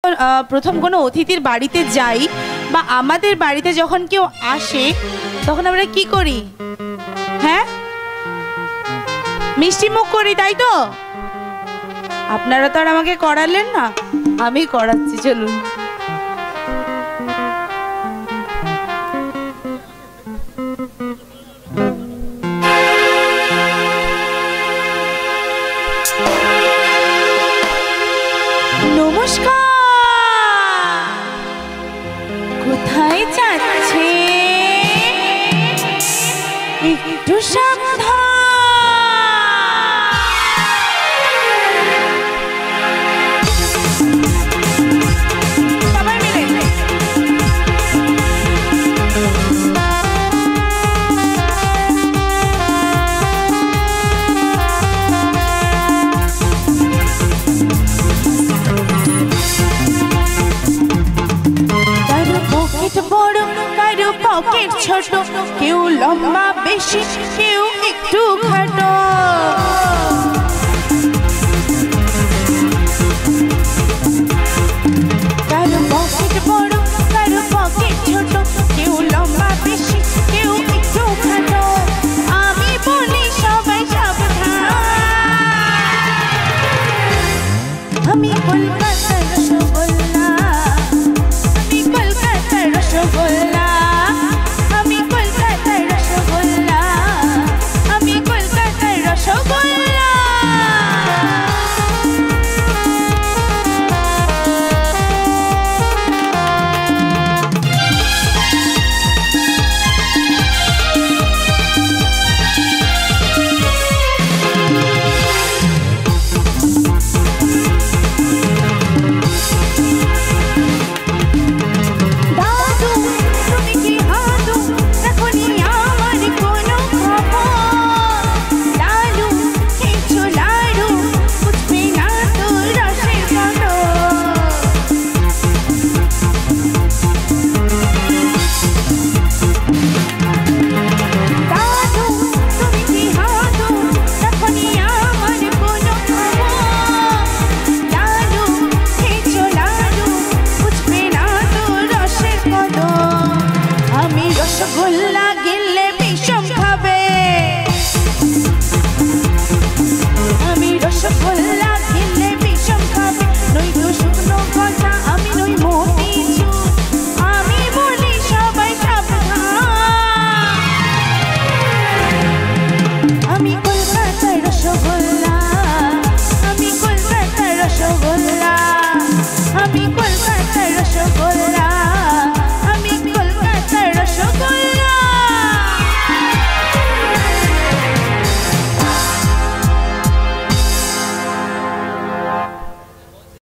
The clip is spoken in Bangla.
প্রথম কোনো অতিথির বাড়িতে যাই বা আমাদের বাড়িতে যখন কেউ আসে তখন আমরা কি করি? হ্যাঁ, মিষ্টি মুখ করি, তাই তো? আপনারা তো আর আমাকে করালেন না, আমি করাচ্ছি, চলুন। নমস্কার। কোথায় যাচ্ছে? একটু সাবধান। পকেট ছোট, কেউ লম্বা বেশি, কেউ একটু খাটো।